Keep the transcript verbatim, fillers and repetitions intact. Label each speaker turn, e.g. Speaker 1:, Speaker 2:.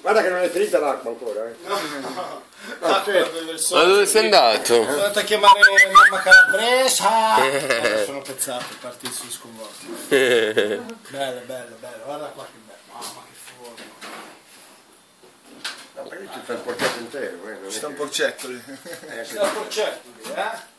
Speaker 1: Guarda che non è finita l'acqua ancora, eh.
Speaker 2: No, no. Ah,
Speaker 3: ma dove sei andato?
Speaker 2: Sono andato a chiamare mamma calabresa. Allora, sono pezzato, partito su sconvolto. Bello, bello, bello. Guarda qua che bello. Mamma che forno.
Speaker 1: No, perché ci sta il porcetto intero, eh.
Speaker 4: Ci sta un porcetto lì.
Speaker 2: Ci sta il porcetto lì, eh.